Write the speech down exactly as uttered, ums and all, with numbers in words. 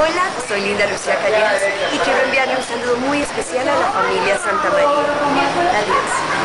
Hola, soy Linda Lucía Callejas y quiero enviarle un saludo muy especial a la familia Santa María. Adiós.